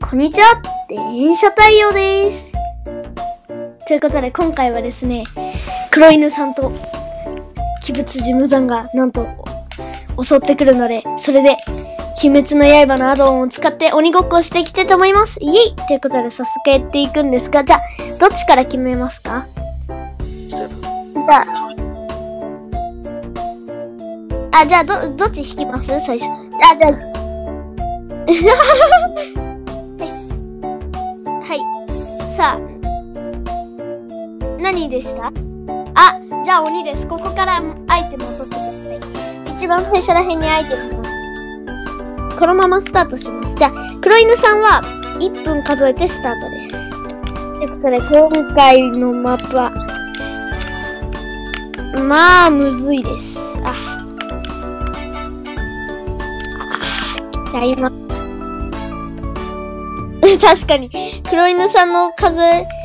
こんにちは、電車太陽です。ということで今回はですね、黒犬さんと鬼物寺無惨がなんと襲ってくるので、それで鬼滅の刃のアドオンを使って鬼ごっこをしていきたいと思います。イエイということで早速やっていくんですが、じゃあどっちから決めますか？じゃあどっち引きます？最初。じゃあはい。さあ、何でした？じゃあ鬼です。ここからアイテムを取ってください。一番最初ら辺にアイテムを。このままスタートします。じゃあ、黒犬さんは1分数えてスタートです。ということで、今回のマップは、まあ、むずいです。じゃあ今。確かに、黒犬さんが数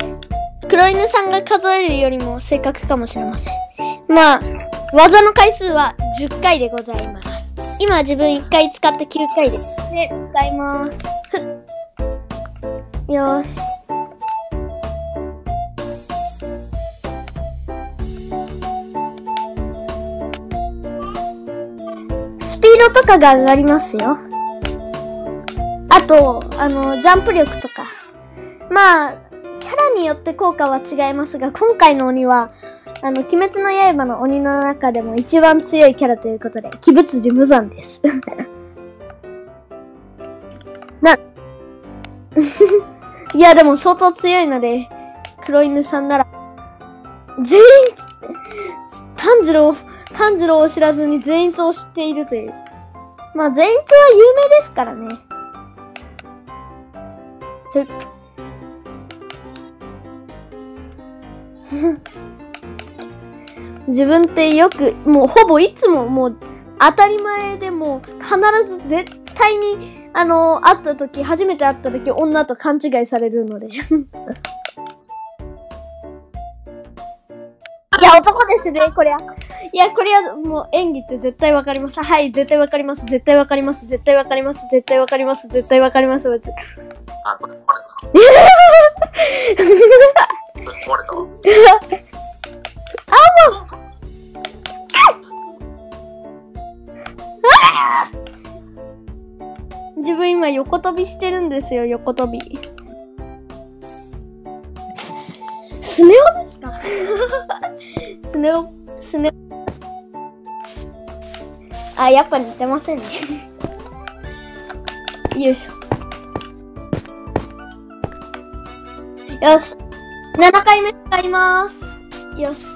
えるよりも正確かもしれません。まあ、技の回数は10回でございます。今自分1回使って9回で。使います。よーし。スピードとかが上がりますよ。あと、ジャンプ力とか。まあ、キャラによって効果は違いますが、今回の鬼は、鬼滅の刃の鬼の中でも一番強いキャラということで、鬼物寺無惨です。いや、でも相当強いので、黒犬さんなら、善逸、炭治郎を知らずに善逸を知っているという。まあ、善逸は有名ですからね。自分ってよく、もうほぼいつももう当たり前でも必ず絶対に初めて会った時女と勘違いされるので。いや、男ですね、こりゃ。いや、これはもう演技って絶対わかります。はい、絶対わかります。絶対わかります。絶対わかります。絶対わかります。絶対わかります。これ壊れた。もう。自分今横跳びしてるんですよ、横跳び。スネ夫ですか？スネ夫。やっぱ似てませんね。よいしょ。よし。7回目使います。よし。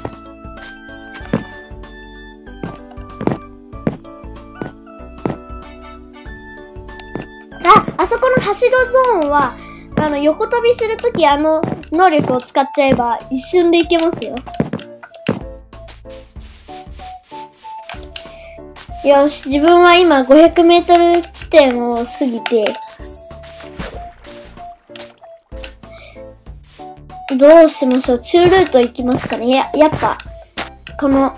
あそこのはしごゾーンは、横跳びするとき能力を使っちゃえば一瞬でいけますよ。よし、自分は今500メートル地点を過ぎて、どうしましょう？中ルート行きますかね。やっぱ、この、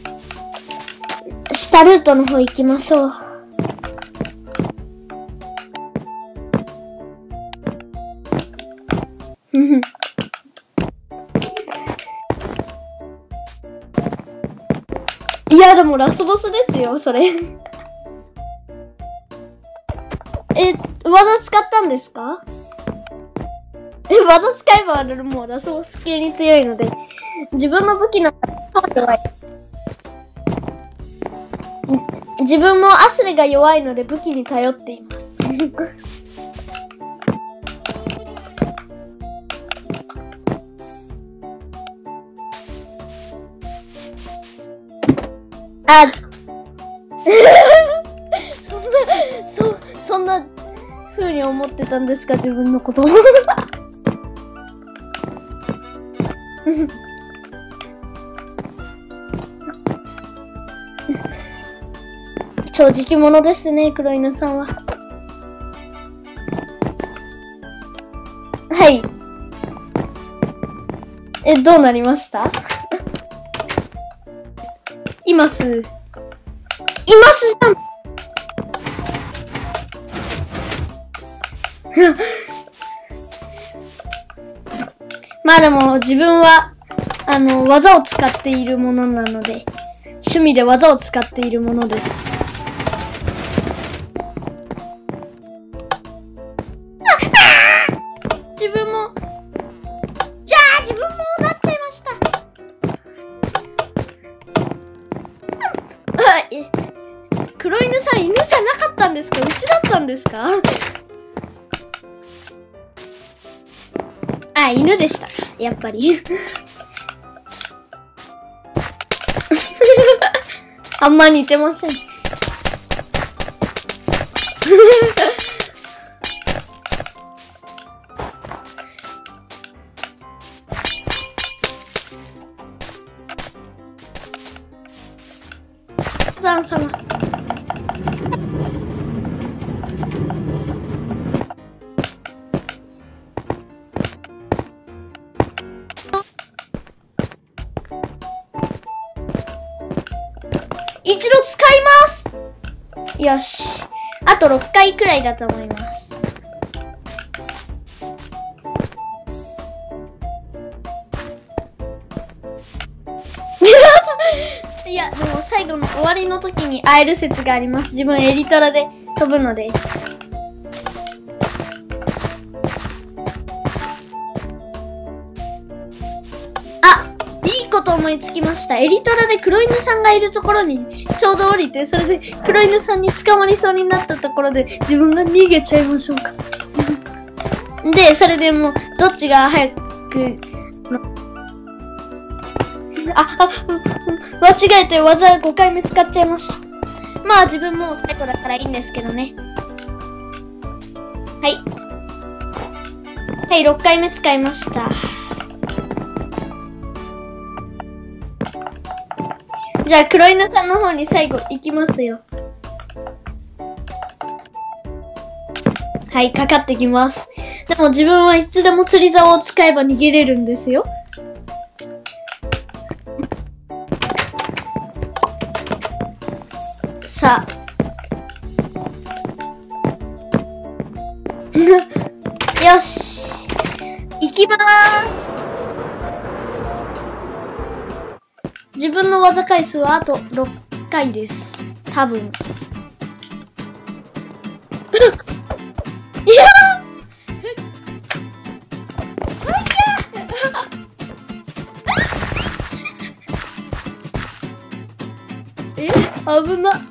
下ルートの方行きましょう。いや、でもラスボスですよ、それ。技使ったんですか？技使えばもうラスボス系に強いので、自分の武器なんか弱い。自分もアスレが弱いので武器に頼っています。そんな風に思ってたんですか、自分のこと。正直者ですね、黒犬さんは。はい。どうなりました？いますじゃん。 まあでも自分は、技を使っているものなので、趣味で技を使っているものです。自分もなっちゃいました。黒犬さん、犬じゃなかったんですか？牛だったんですか？あ、犬でしたか。やっぱり。あんま似てません。ザン様。一度使います。よし。あと6回くらいだと思います。いや、でも最後の終わりの時に会える説があります。自分エリトラで飛ぶので。いいこと思いつきました。エリトラで黒犬さんがいるところにちょうど降りて、それで黒犬さんに捕まりそうになったところで自分が逃げちゃいましょうか。で、それでもう、どっちが早く、間違えて技5回目使っちゃいました。まあ自分も最後だからいいんですけどね。はい。はい、6回目使いました。じゃあ黒犬さんの方に最後行きますよ。はい、かかってきます。でも自分はいつでも釣り竿を使えば逃げれるんですよ。さあ。よし。行きまーす。自分の技回数はあと6回です。多分。いや危な。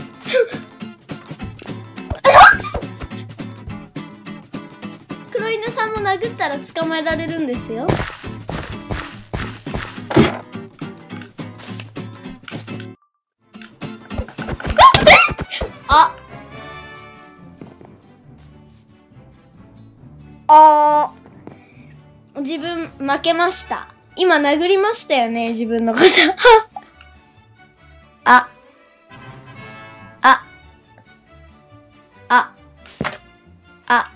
黒犬さんも殴ったら捕まえられるんですよ。自分負けました。今殴りましたよね、自分のこと。あ。あ。あ。あ。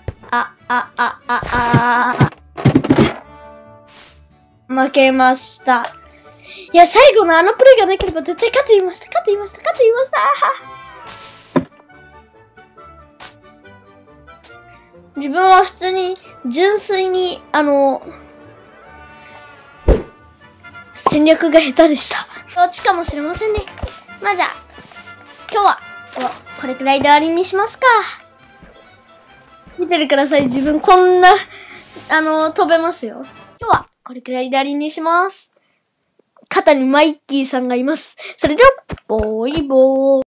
負けました。いや、最後のあのプレイがなければ絶対勝っていました。自分は普通に、純粋に、戦略が下手でした。そっちかもしれませんね。まあじゃあ、今日は、これくらいで終わりにしますか。見ててください。自分こんな、飛べますよ。今日は、これくらいで終わりにします。肩にマイキーさんがいます。それじゃあ、ボーイボーイ。